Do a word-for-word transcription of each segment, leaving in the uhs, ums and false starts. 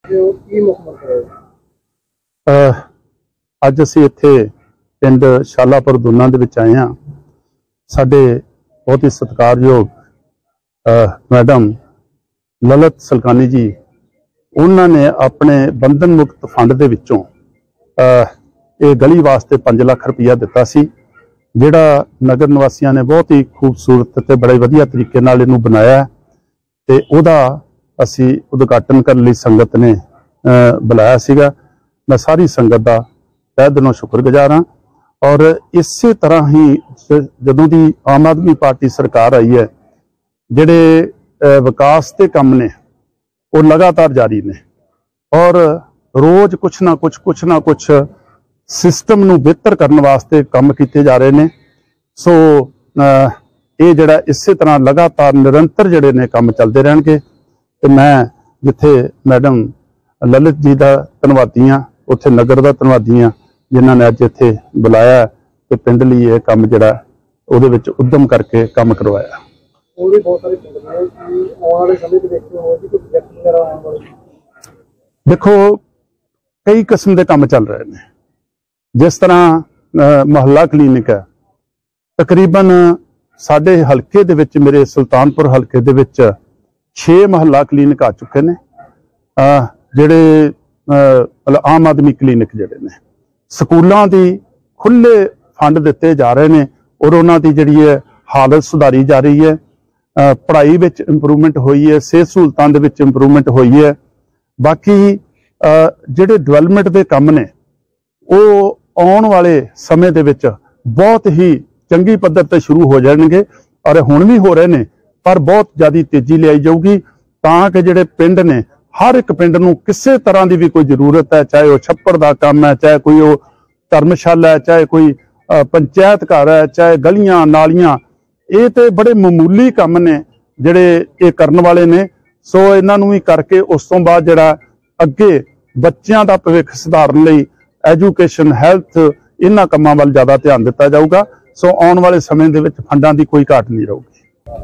ਅੱਜ ਅਸੀਂ ਇੱਥੇ ਪਿੰਡ ਸ਼ਾਲਾਪੁਰ ਦੋਨਾਂ ਦੇ ਵਿੱਚ ਆਏ ਹਾਂ। ਸਾਡੇ बहुत ही सत्कारयोग मैडम ललित सलकानी जी उन्होंने अपने बंधन मुक्त फंड के विचों ये गली वास्ते पांच लाख रुपया दिता सी, जिहड़ा नगर निवासियों ने बहुत ही खूबसूरत ते बड़े वधिया तरीके नाल इहनूं बनाया ते उहदा असी उद्घाटन करने लई संगत ने बुलाया सीगा। मैं सारी संगत दा तहे दिलों शुक्रगुजार हाँ। और इसे तरह ही जदों दी आम आदमी पार्टी सरकार आई है, जिहड़े विकास के काम ने वो लगातार जारी ने और रोज कुछ ना कुछ कुछ ना कुछ सिस्टम नूं बेहतर करने वास्ते काम किए जा रहे हैं। सो ये जिहड़ा इसे तरह लगातार निरंतर जिहड़े ने काम चलते रहणगे ते मैं जिथे मैडम ललित जी का धन्नवादी हाँ, उत्थे नगर का धन्नवादी हाँ जिन्होंने अज इत्थे बुलाया ते पिंड लई यह काम जिहड़ा उहदे विच उद्यम करके काम करवाया। देखो कई किस्म के काम चल रहे हैं, जिस तरह मोहल्ला क्लीनिक है, तकरीबन साडे हलके दे विच मेरे सुल्तानपुर हलके दे विच छे मोहल्ला क्लीनिक आ चुके हैं, जिहड़े आम आदमी क्लीनिक जिहड़े ने स्कूलों की खुले फंड दिते जा रहे हैं और उन्हों की जिहड़ी है हालत सुधारी जा रही है। पढ़ाई विच इंप्रूवमेंट हुई है, सेहत सहूलतां दे विच इंप्रूवमेंट हुई है। बाकी जिहड़े डिवेलपमेंट के काम ने वो आने वाले समय दे विच बहुत ही चंगी पद्धर ते शुरू हो जाएंगे और हुण भी हो रहे हैं, पर बहुत ज़्यादा तेजी लियाई जाऊगी तां कि जिहड़े पिंड ने हर एक पिंड नूं किसी तरह की भी कोई जरूरत है, चाहे वह छप्पड़ का काम है, चाहे कोई वो धर्मशाला है, चाहे कोई पंचायत घर है, चाहे गलियां नालियां, ये तो बड़े मामूली काम ने जिहड़े ये करन वाले ने। सो इन्हां नूं भी करके उस तो बाद जिहड़ा अगे बच्चों का भविख सुधारन लई एजुकेशन हैल्थ इन्हां कामां वल ज़्यादा ध्यान दिता जाऊगा। सो आने वाले समय दे विच फंडां की कोई घाट नहीं रहूगी।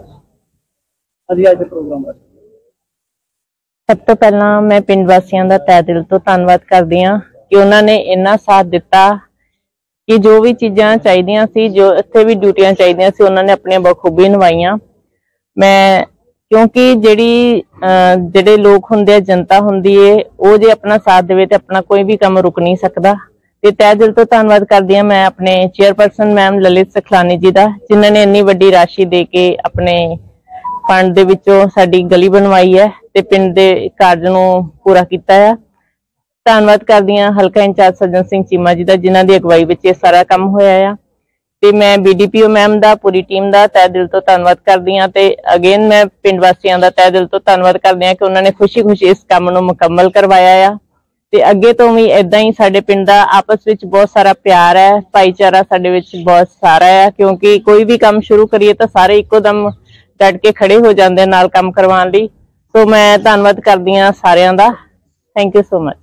सब तो पहला मैं पिंड वासियों का तय दिल तो धन्नवाद करदी हाँ कि उन्होंने इन्ना साथ दिता कि जो भी चीज़ां चाहिए सी, जो इत्थे भी ड्यूटियां चाहिए सी, उन्होंने अपनी बखूबी निभाइयां। मैं क्योंकि जिहड़ी जिहड़े लोग हुंदे, जनता हुंदी है, वो जे अपना साथ देवे ते अपना कोई भी काम रुक नहीं सकता। ते तय दिल तो धन्नवाद करदी हाँ मैं अपने चेयरपर्सन मैम ललित सखलानी जी का, जिन्होंने इन्नी वड्डी राशि दे के अपने फंड दे विचों साडी गली बनवाई है ते पिंड दे कार्ज नूं पूरा कीता है। धन्नवाद करदी हां हलका इंचार्ज सज्जन सिंह चीमा जी का, जिन्हां दी अगवाई विच ये सारा काम होया है। ते मैं बीडीपीओ मैम दा, पूरी टीम का तय दिल तो धन्नवाद करदी हां ते अगेन मैं पिंड वासियों का तय दिल तो धन्नवाद करदी हां कि उन्होंने खुशी खुशी इस काम नूं मुकम्मल करवाया है। ते अगे तो भी इदां ही साडे पिंड दा आपस विच बहुत सारा प्यार है, भाईचारा साडे विच बहुत सारा है, क्योंकि कोई भी काम शुरू करिए तो सारे इक्को दम डट के खड़े हो जाते नाल काम करवाने लई। सो मैं धन्नवाद करदी हां सारिआं दा। Thank you so much.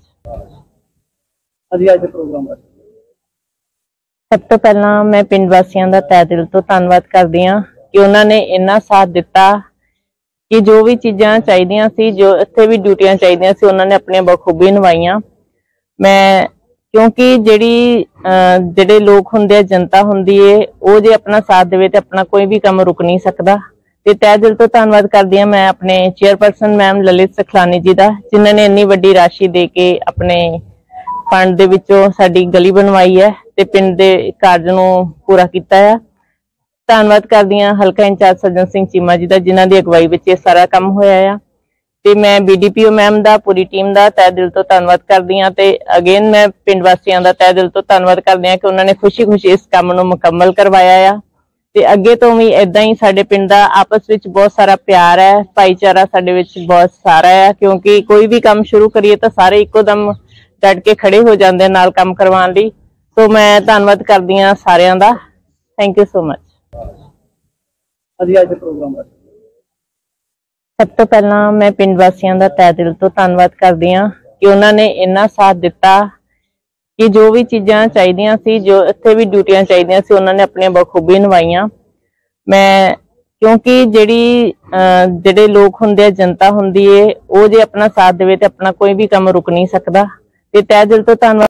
सब तो पहला मैं पिंड वासियों का तय दिल तो धन्नवाद करदी हां कि उन्होंने इन्ना साथ दिता कि जो भी चीज़ां चाहिए सी, जो इत्थे भी ड्यूटियां चाहिए सी, उन्होंने अपनी बखूबी निभाइयां। मैं क्योंकि जिहड़ी जिहड़े लोग हुंदे, जनता हुंदी है, वो जे अपना साथ देवे ते अपना कोई भी काम रुक नहीं सकता। ते तय दिल तो धन्नवाद करदी हां मैं अपने चेयरपर्सन मैम ललित सखलानी जी का, जिन्होंने इन्नी वड्डी राशि दे के अपने फंड दे विचों साडी गली बनवाई है ते पिंड दे कार्ज नूं पूरा कीता है। धन्नवाद करदी हां हलका इंचार्ज सज्जन सिंह चीमा जी का, जिन्हां दी अगवाई विच ये सारा काम होया है। ते मैं बीडीपीओ मैम दा, पूरी टीम का तय दिल तो धन्नवाद करदी हां ते अगेन मैं पिंड वासियों का तय दिल तो धन्नवाद करदी हां कि उन्होंने खुशी खुशी इस काम नूं मुकम्मल करवाया है। ते अगे तो भी इदां ही साडे पिंड दा आपस विच बहुत सारा प्यार है, भाईचारा साडे विच बहुत सारा है, क्योंकि कोई भी काम शुरू करिए तो सारे इक्को दम डट के खड़े हो जाते नाल काम करवाने लई। सो मैं धन्नवाद करदी हां सारिआं दा। Thank you so much. सब तो पहला मैं पिंड वासियों का तय दिल तो धन्नवाद करदी हां कि उन्होंने इन्ना साथ दिता कि जो भी चीज़ां चाहिए सी, जो इत्थे भी ड्यूटियां चाहिए सी, उन्होंने अपनी बखूबी निभाइयां। मैं ਕਿਉਂਕਿ ਜਿਹੜੀ ਜਿਹੜੇ ਲੋਕ ਹੁੰਦੇ ਆ, ਜਨਤਾ ਹੁੰਦੀ ਏ, ਉਹ ਜੇ ਆਪਣਾ ਸਾਥ ਦੇਵੇ ਤੇ ਆਪਣਾ ਕੋਈ ਵੀ ਕੰਮ ਰੁਕ ਨਹੀਂ ਸਕਦਾ। ਤੇ ਤਹਿ ਦਿਲ ਤੋਂ ਧੰਨਵਾਦ।